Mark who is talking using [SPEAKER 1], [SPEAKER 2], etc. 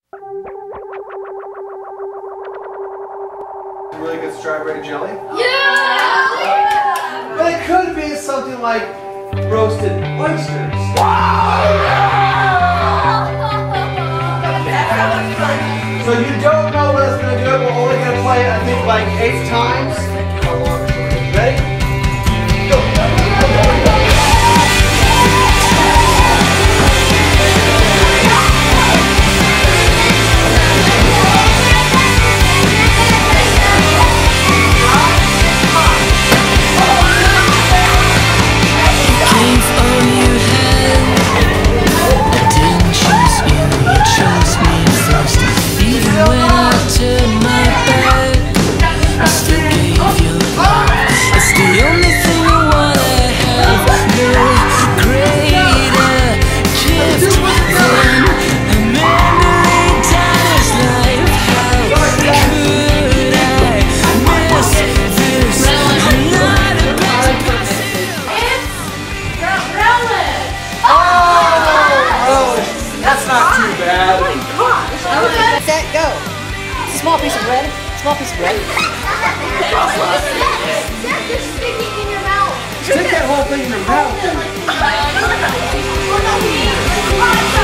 [SPEAKER 1] Really good strawberry jelly?
[SPEAKER 2] Yeah!
[SPEAKER 1] But it could be something like roasted oysters. So you don't know what it's going to do. We're only going to play it, I think, like 8 times. Ready? Go.
[SPEAKER 3] Set, go. Small piece of bread. Small piece of bread.
[SPEAKER 2] That's just sticking in your mouth.
[SPEAKER 1] Stick that whole thing in your mouth.